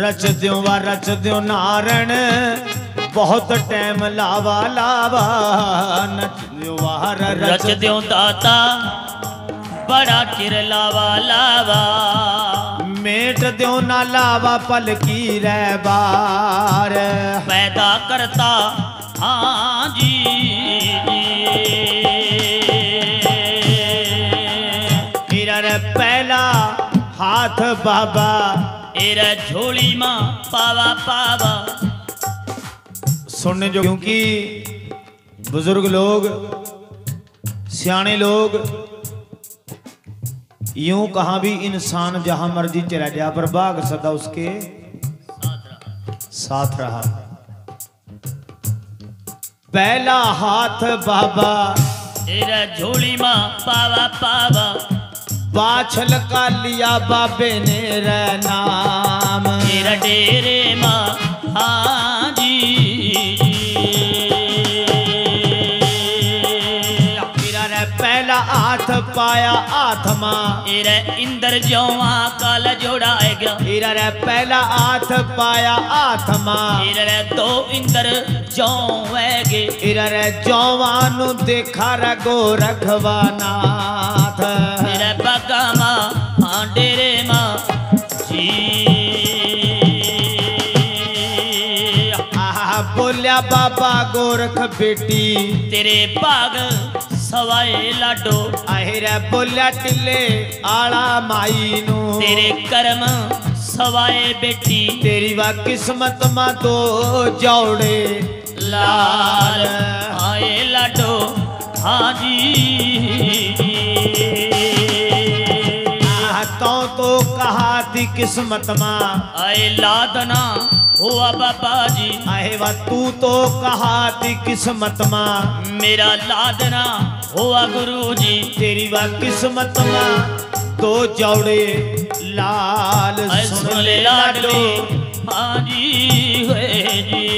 रच द्यो नारण बहुत टाइम लावा लावा नच द्यो वार रच द्यो दाता बड़ा चिर लावा लावा मेट द्यो ना लावा पल की रे बार पैदा करता हाँ जी मेरा रे पहला हाथ बाबा एरा झोली मां पावा पावा सुनने जो क्योंकि बुजुर्ग लोग सियाने लोग यूं कहाँ भी इंसान जहां मर्जी चला जाए पर बाघ सदा उसके साथ रहा। पहला हाथ बाबा एरा झोली मां पावा पावा बाछल का लिया बाबे ने रे नाम तेरा डेरे मां हाँ जी मेरा रे पहला हाथ पाया हाथ मां तेरा इंदर जौवा काला जोड़ा है गया मेरा रे पहला हाथ पाया हाथ मां तेरा रे दो इंदर जौवेगे मेरा रे जौवानु देखा रगो रखवानाथ तेरा बगा मां हाँ डेरे मां जी बोलिया बाबा गोरख बेटी तेरे बाग सवाए लाडो आहेरा बोलिया टिले आला माई नू तेरे कर्म सवाए बेटी तेरी वा किस्मत मा तो जोड़े लाल आए लाडो हाँ जी तो कहा थी किस्मत मां आए लादना हुआ बाबा जी आहे वा तू तो कहा थी किस्मत मां मेरा लादना हुआ गुरु जी तेरी वा किस्मत मां तो जोड़े लाल सुन ले लाडो हाँ जी हुए जी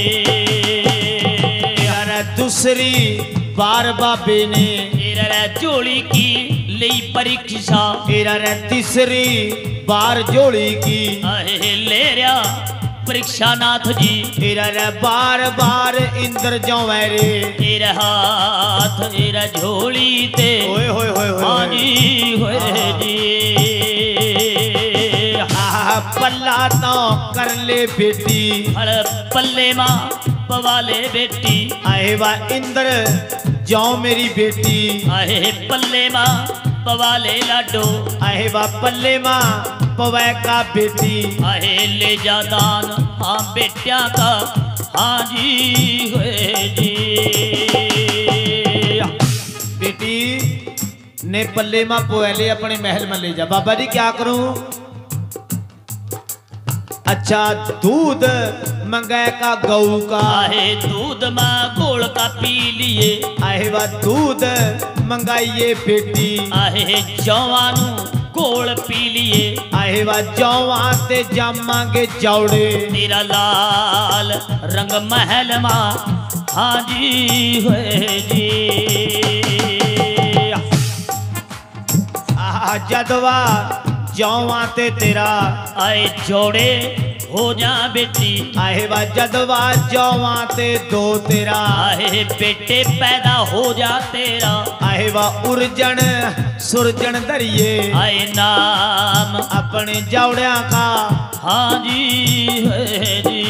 यार दूसरी बार बाबे ने तेरा चोली की ली परीक्षा तेरा रे तीसरी बार जोड़ी की आहे ले रहा परीक्षा नाथ जी तेरा रे बार बार इंद्र जोवे रे तेरा हाथ तेरा झोली ते ओए होए होए हाँ जी होए जी पल्ला तो कर ले बेटी हड़ पल्ले माँ पवाले बेटी आहे वा इंद्र जो मेरी बेटी आहे पल्ले माँ पवाले लाडो आहे वा पल्ले माँ पवै का बेटी आहे ले जा दान हाँ बेटिया का हाँ जी हुए जी बेटी ने पल्ले माँ पोएले अपने महल में ले जा। बाबा जी क्या करूं? अच्छा दूध मंगाए का गऊ का आहे दूध माँ गोल का पी लिए आहे वा दूध मंगाइए बेटी आहे जवानू गोल पी लिए आहे वा जवा ते जमांगे जौड़े तेरा लाल रंग महल माँ हाँ जी हुए जी जदवा जवा ते तेरा आए जोड़े हो जा बेटी आहे वा जदवा जवा ते दो तेरा आहे बेटे पैदा हो जा तेरा आहे वा उर्जन सुरजन दरिए आए नाम अपने जौड़िया का हाँ जी है जी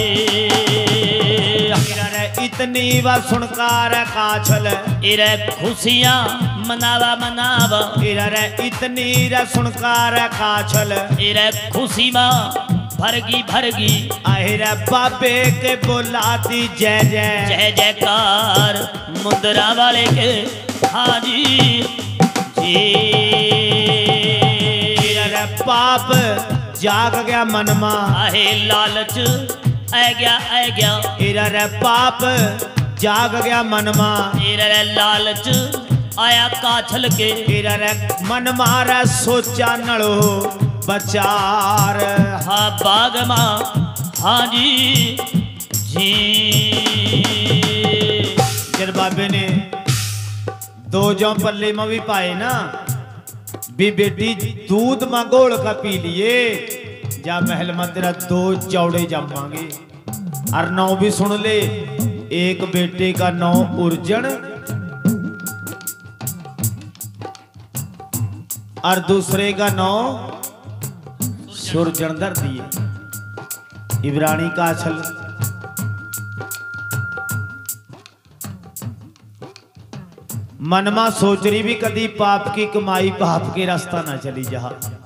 इतनी वा सुनकार काछल इरे खुशियाँ मनावा मनावा इतनी रे सुनकार काछल इरे खुशी माँ भरगी भरगी आहे बाबे के बोलाती जय जय जय जयकार मुद्रा वाले के हाँ जी जी पाप जाग गया मन मा आहे लालच आ गया इरा रे पाप जाग गया मन मा इरा रे लालच आया काछल के इरा रे मन मारा सोचा नड़ो बचार हाँ बाग माँ हाँ जी जी जब बाबे ने दो जौ पल्ले में भी पाए ना भी बेटी दूध में गोल का पी लिए जा महल में तेरा 2 चौड़े जमांगे। और 9 भी सुन ले, एक बेटे का 9 उर्जन और दूसरे का 9 सुरजन दर दिए। इब्रानी का अछल मनमा सोच रही भी कदी पाप की कमाई पाप के रास्ता ना चली जहा,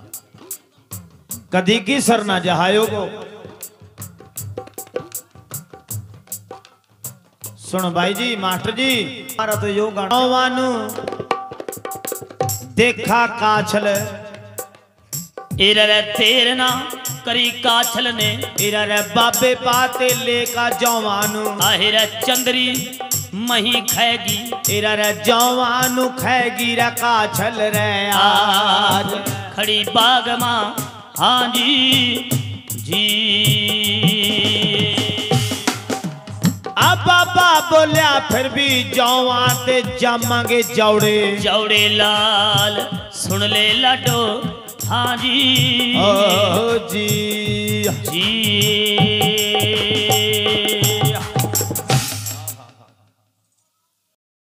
कदी की सर ना जहायो को। सुन भाई जी, मास्टर जी, हमारा तो यो गाना देखा काछल इरे तेरना करी काछल ने इरे बाबे पाते लेका जवानू आहिर चंदरी मही खैगी इरे जवानू खैगी रे काछल रे आज खड़ी बाग मां। हाँ जी जी अब बाबा बोलिया फिर भी जवा ते जमांगे जौड़े जौड़े लाल सुन ले लाडो। हाँ जी ओ जी जी